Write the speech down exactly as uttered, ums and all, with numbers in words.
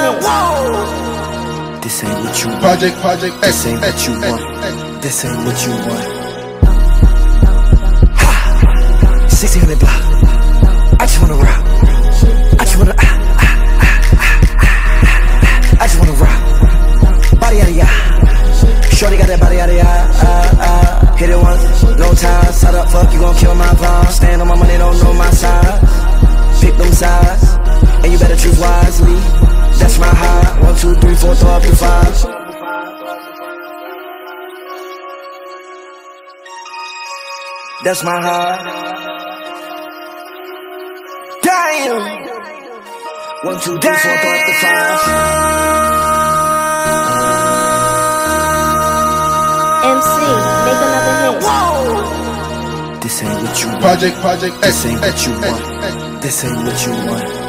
hit. Whoa. This ain't what you want. Project, project, This ain't what you X, want. X, This ain't what you want. Ha! sixteen hundred block. I just wanna rock. I just wanna ah, ah, ah, ah, ah, ah. I just wanna rock. Body out of ya. Shorty got that body out of ya. Ah, ah. Hit it once, no time. Side up, fuck, you gon' kill my vibe. Stand on my money, don't know my size. Pick them sides, and you better choose wisely. That's my high. One, two, three, four, throw up your five. That's my heart. Damn. One, two, three, four, throw up the five. M C, make another hit. Whoa. This ain't what you want. project, project, This ain't what X, you X, want. X. This ain't what you want.